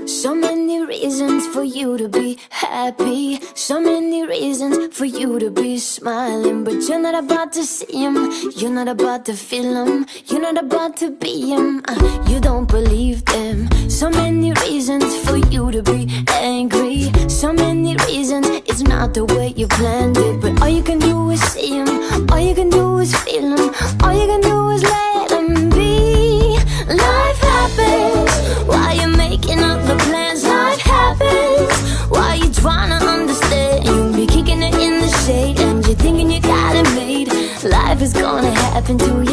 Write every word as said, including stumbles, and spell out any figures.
So many reasons for you to be happy, so many reasons for you to be smiling. But you're not about to see them, you're not about to feel them, you're not about to be them, uh, you don't believe them. So many reasons for you to be angry, so many reasons, it's not the way you planned it. But all you can do is see them, all you can do is feel them, all you can do is let them be. Life happens while you're making up the plans. Life happens while you're trying to understand. You be kicking it in the shade and you're thinking you got it made. Life is gonna happen to you.